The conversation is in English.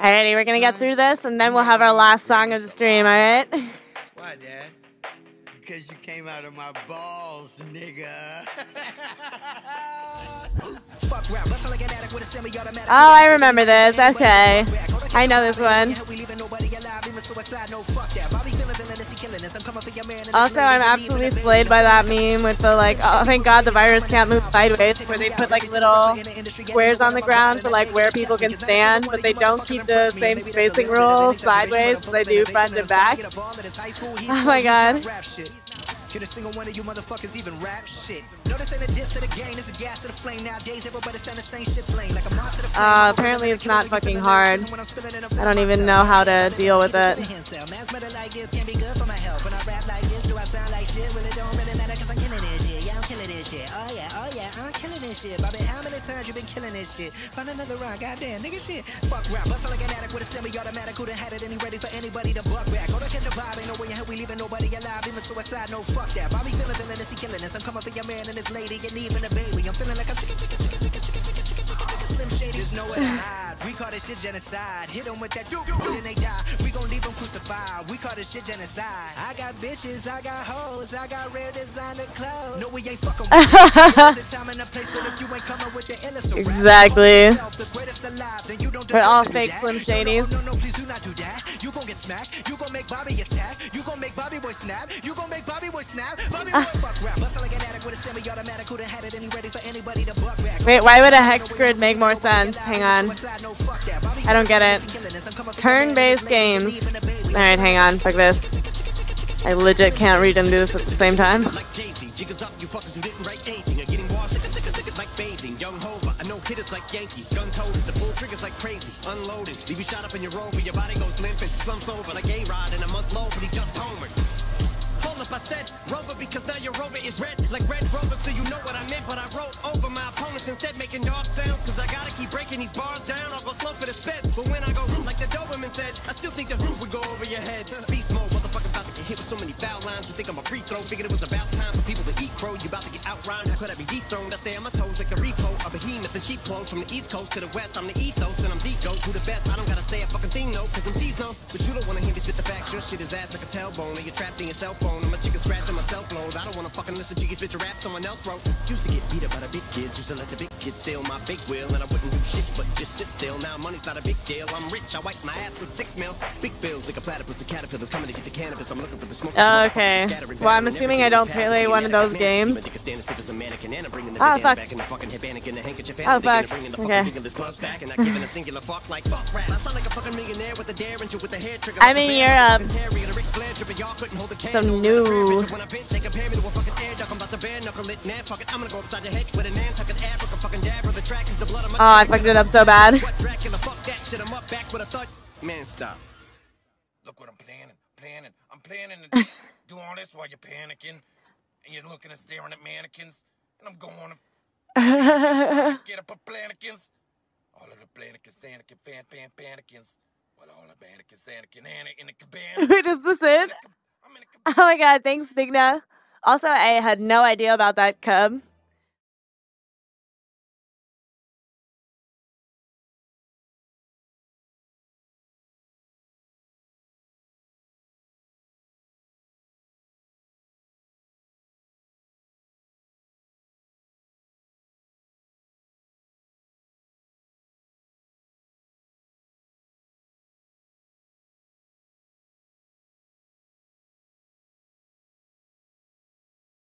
Alrighty, we're gonna get through this, and then we'll have our last song of the stream, alright? Why, Dad? Because you came out of my balls, nigga. Oh, I remember this. Okay. I know this one. Also, I'm absolutely slayed by that meme with the, like, oh, thank God the virus can't move sideways, where they put, like, little squares on the ground for, like, where people can stand, but they don't keep the same spacing rule sideways, so they do front and back. Oh my God. Can a single one of you motherfuckers even rap shit? Notice ain't a diss to the game, it's a gas to the flame. Nowadays everybody sound the same shit's lame. Like a monster to the flame. Apparently it's not fucking hard. I don't even know how to deal with it. Oh yeah, I'm killing this shit. Bobby, how many times you been killing this shit? Find another round, goddamn nigga shit. Fuck rap, bustle like an addict with a semi-automatic. Who'da had it and he ready for anybody to buck back. Go to catch a vibe, ain't no way in hell we leaving nobody alive. Even suicide, no fuck that. Bobby feeling villainous, he killing us. I'm coming for your man and his lady, and even a baby. I'm feeling like I'm Slim Shady. There's nowhere to hide. We call this shit genocide. Hit them with that and they die. We gon' leave them crucified. We call this shit genocide. I got bitches, I got hoes, I got rare designer clothes. No, we ain't fucking Exactly. We're all fake Slim Shadys. No, please do not do that. You gon' get smacked. You gon' make Bobby attack. You gon' make Bobby boy snap. You gon' make Bobby boy snap. Bobby boy fuck rap. Bustle like an addict with a semi-automatic. Who'da had it and he ready for anybody to buck back. Wait, why would a hex grid make more sense? Hang on. I don't get it. Turn-based games. Alright, hang on. Fuck this. I legit can't read and do this at the same time. Hitters like Yankees, gun toters, the pull triggers like crazy, unloaded. Leave you shot up in your rover, your body goes limp and slumps over like A-Rod in a month low, but he just homered. Hold up, I said Rover because now your Rover is red, like Red Rover, so you know what I meant. But I wrote over my opponents instead, making dog sounds, because I gotta keep breaking these bars down. I'll go slow for the speds, but when I go like the Doberman said, I still think the roof would go over your head. Beast mode, motherfuckers about to get hit with so many foul lines. You think I'm a free throw? Figured it was about time for people to eat crow. You about to get outrhymed? How could I be dethroned? I stay on my toes like the repo, a behemoth and cheap clothes. From the East Coast to the West, I'm the ethos and I'm the GOAT. Who the best? I don't gotta say a fucking thing, no, cause I'm C's no. But you don't wanna hear me spit the facts. Your shit is ass like a tailbone, and you're trapped in your cell phone. I'm a chicken scratch on my cell phone. I don't wanna fucking listen to you spit your rap someone else wrote. Used to get beat up by the big kids, used to let the big kids steal my big wheel, and I wouldn't do shit but just sit still. Now money's not a big deal. I'm rich, I wipe my ass with 6 mil. Big bills like a platypus, the caterpillars coming to get the cannabis. I'm looking for the smoke. Okay. Well, I'm assuming I don't play one of those games. Oh, fuck. Oh, fuck. Okay. I'm in Europe. Some new. Oh, I fucked it up so bad. Man, stop. Look what I'm planning. I'm planning to do all this while you're panicking, and you're looking and staring at mannequins, and I'm going to get up a plannikins. All of the plannikins, panikins. Well, all the mannequins, Anna in the cabana. Wait, is this it? Oh my God, thanks, Stigna. Also, I had no idea about that cub.